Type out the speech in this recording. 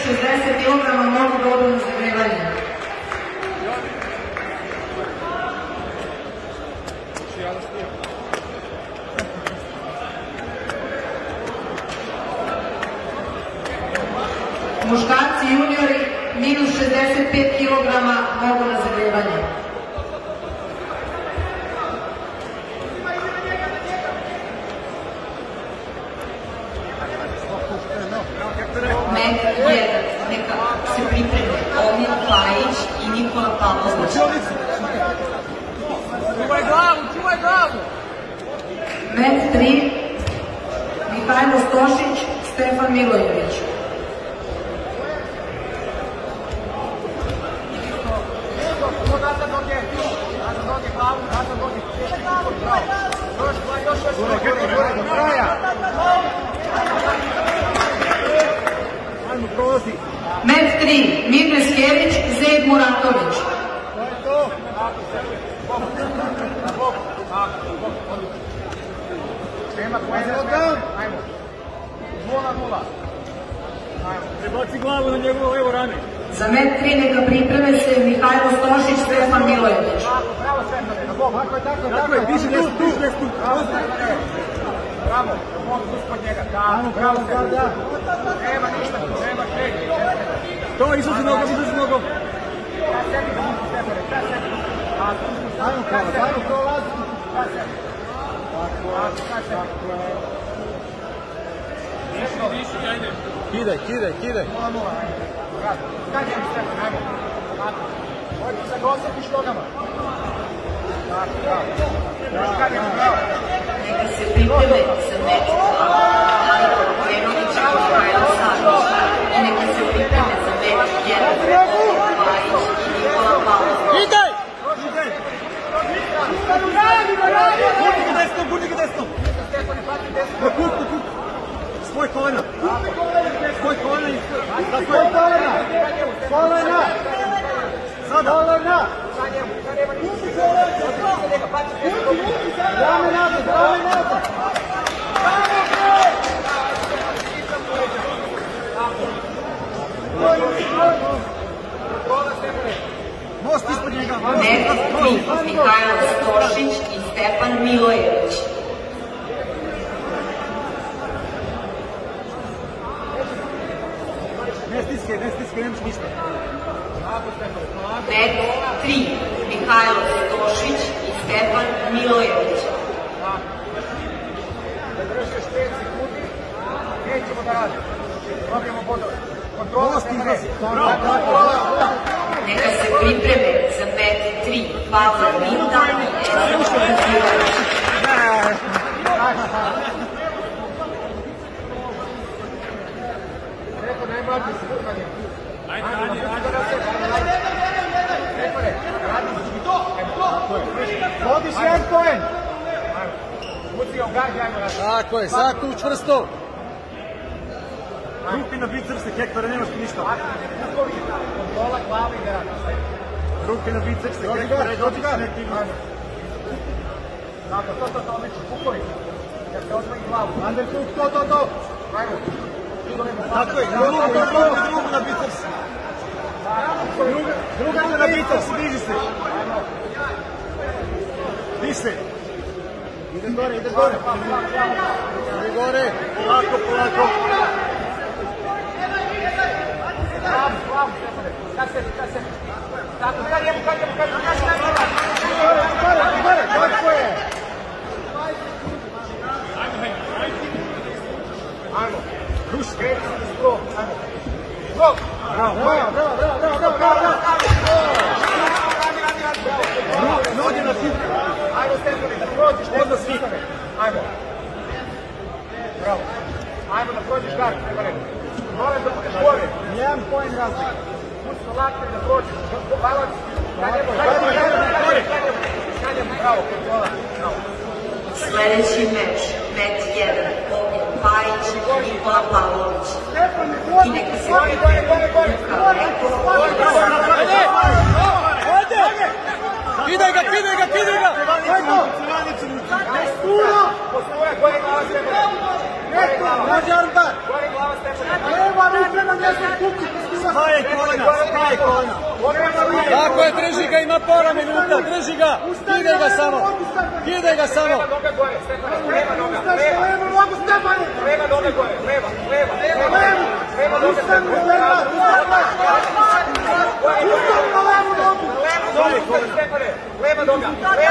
60 kg mogu da odu na zagrevanje. Muškarci juniori minus 65 kg mogu na zagrevanje. Med 1, neka se pripreme Ognjen Pajić i Nikola Pavlović. Čuvaj glavu, čuvaj glavu! Med 3, Mihajlo Stošić, Stefan Milojević. Med 3, Mirne Skević, Zed Muratović. Prebaci glavu na njegovo levo rame. Za med 3 neka pripreme se Mihajlo Stošić, Stefan Milojević. Tako je, piše tu. Bravo, mogu uspod njega. Bravo, da. Nema ništa, nema kredi. To, izlazi nogom. Ajmo prolaz. Viši, ajde. Kidaj. Skađem Stefan, ajmo. Hoću da ga osjetiš nogama. Bravo. Neka se pripreme za meč Nikola Pavlović i Mihajlo Savić. I neka se pripreme za meč Nikola Pajić i Nikola Pavlović. Idej! Gurni ga desno! Na kut! Svoj kolena! Kolena! Sada! Rame nazad! Most ispod njega! Med 3, Mihajlo Stošić i Stefan Milojević. Ne stiskaj, nemaš ništa. Med 3, Mihajlo Stošić i Stefan Milojević. Da držiš 5 sekundi, nećemo da radimo. Dobijemo bodove. Kontrola Stefane. Neka se pripreme za med 3, Pavla Vinta i Stefan Milojević. Neko najmlađi se kuhanje. Ajde. Vodiš jedan poen. Uci ga u gađi, ajmo raditi. Tako je, sad tu čvrsto. Ruki na bicepse, Hektore, nemaš ti ništa. Kontrola glava i da radi. Ruki na bicepse, Hektore, dođi se neki ima. Tako, to, odlično, kukovi. Kad se osvoji glavu. Underhook, to. Ajmo. Tako je, drugu na biceps. Druga na biceps, diži se. Diži se. Ide gore. Ide gore. Polako. Bravo, Stefane. Kad se. Tako, kad jemo. Gore. Tako je. Ajmo. Ruši. Bravo. Nogi na šupu. Ajmo, Stefane, da prođeš. Odmah svi. Ajmo. Bravo. Ajmo da prođeš gardu, Stefane. Moram da budeš gore. Jedan poen razlika. Pusti lakte da prođeš. Balans. Kanjemo. Bravo, kontrola. Sledeći meč, med 1, Ognjen Pajić i Nikola Pavlović. I neka se pripreme Luka Kidaj ga! Postoje, gore glava Stefane. Gore glava Stefane. Spajaj kolena. Tako je, drži ga, ima pola minuta, drži ga. Kidaj ga samo. Leva noga gore, leva. Leva noga.